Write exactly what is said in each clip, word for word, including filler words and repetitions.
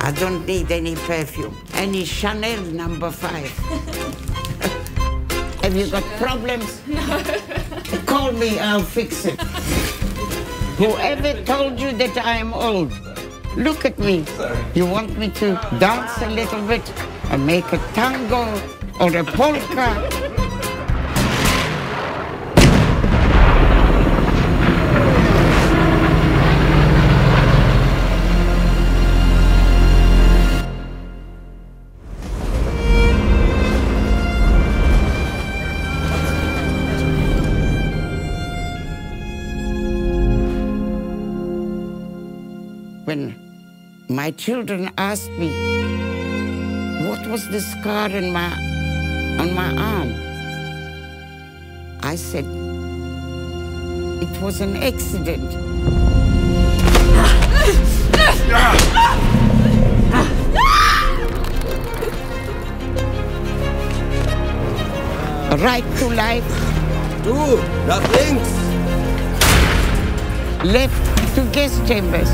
I don't need any perfume. Any Chanel number five. Have you got problems? No. Call me, I'll fix it. Whoever told you that I am old? Look at me. You want me to dance a little bit and make a tango or a polka? When my children asked me what was the scar on my, on my arm, I said, it was an accident. Right to life. Du, nach links. Left to gas chambers.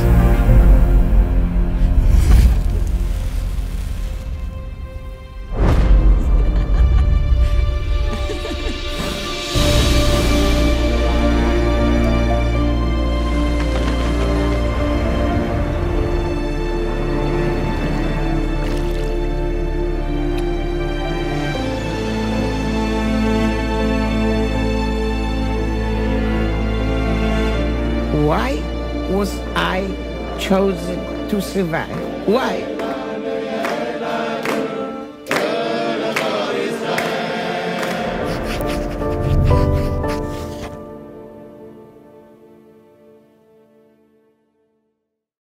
Why was I chosen to survive? Why?